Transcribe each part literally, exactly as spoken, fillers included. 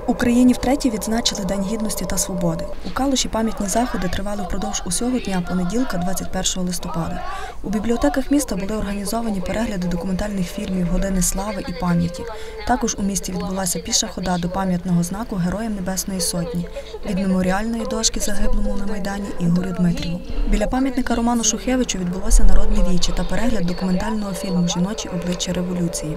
В Україні втретє відзначили День Гідності та Свободи. У Калуші пам'ятні заходи тривали впродовж усього дня понеділка, двадцять першого листопада. У бібліотеках міста були організовані перегляди документальних фільмів «Години слави» і пам'яті. Також у місті відбулася піша хода до пам'ятного знаку Героям Небесної Сотні від меморіальної дошки загиблому на Майдані Ігорю Дмитріву. Біля пам'ятника Роману Шухевичу відбулося народне віче та перегляд документального фільму «Жіночі обличчя революції».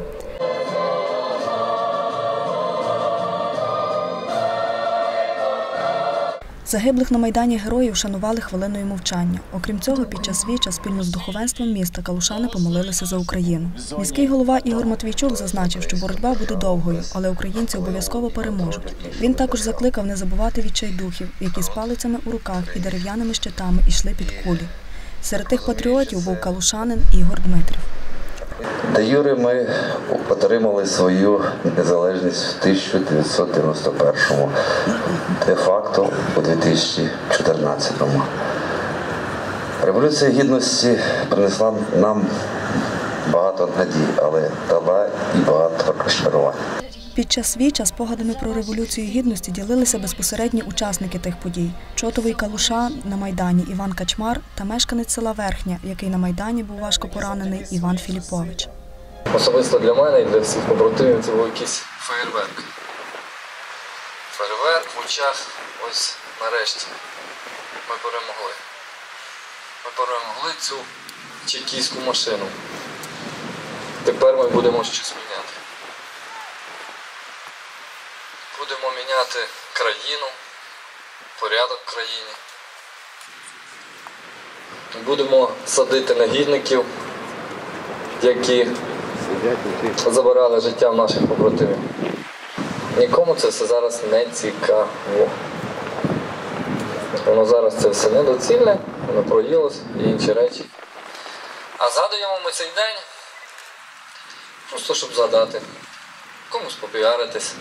Загиблих на Майдані героїв шанували хвилиною мовчання. Окрім цього, під час віча спільно з духовенством міста калушани помолилися за Україну. Міський голова Ігор Матвійчук зазначив, що боротьба буде довгою, але українці обов'язково переможуть. Він також закликав не забувати відчайдухів, які з палицями у руках і дерев'яними щитами йшли під кулі. Серед тих патріотів був калушанин Ігор Дмитрів. Де юре ми отримали свою незалежність в тисяча дев'ятсот дев'яносто першому, де-факто у дві тисячі чотирнадцятому. Революція Гідності принесла нам багато надій, але дала і багато розчарувань. Під час віча спогадами про Революцію Гідності ділилися безпосередні учасники тих подій. Чотовий калушан на Майдані Іван Качмар та мешканець села Верхня, який на Майдані був важко поранений, Іван Філіпович. Особисто для мене і для всіх побратимів це був якийсь феєрверк. Феєрверк в очах, ось нарешті ми перемогли. Ми перемогли цю чекійську машину. Тепер ми будемо щось міняти. Будемо міняти країну, порядок в країні. Будемо садити негідників, які забирали життя в наших побратимів. Нікому це все зараз не цікаво. Воно зараз це все недоцільне, воно проїлось і інші речі. А згадуємо ми цей день просто щоб згадати, комусь попіаритись.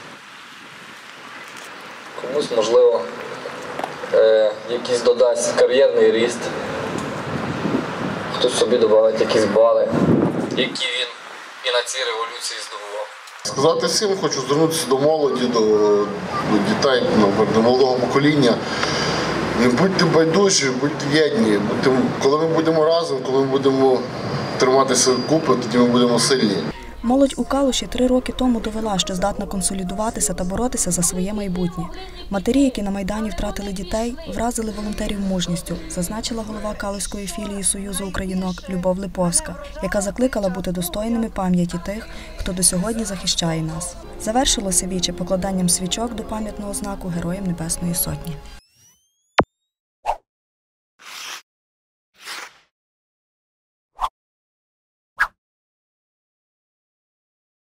Комусь, можливо, е, якийсь додасть кар'єрний ріст, хтось собі додавить якісь бали, які він і на цій революції здобував. Сказати всім, хочу звернутися до молоді, до, до дітей, до молодого покоління. Не будьте байдужі, будьте єдні. Будьте, коли ми будемо разом, коли ми будемо триматися купи, тоді ми будемо сильні. Молодь у Калуші три роки тому довела, що здатна консолідуватися та боротися за своє майбутнє. Матері, які на Майдані втратили дітей, вразили волонтерів мужністю, зазначила голова Калуської філії Союзу українок Любов Липовська, яка закликала бути достойними пам'яті тих, хто до сьогодні захищає нас. Завершилося віче покладанням свічок до пам'ятного знаку Героям Небесної Сотні.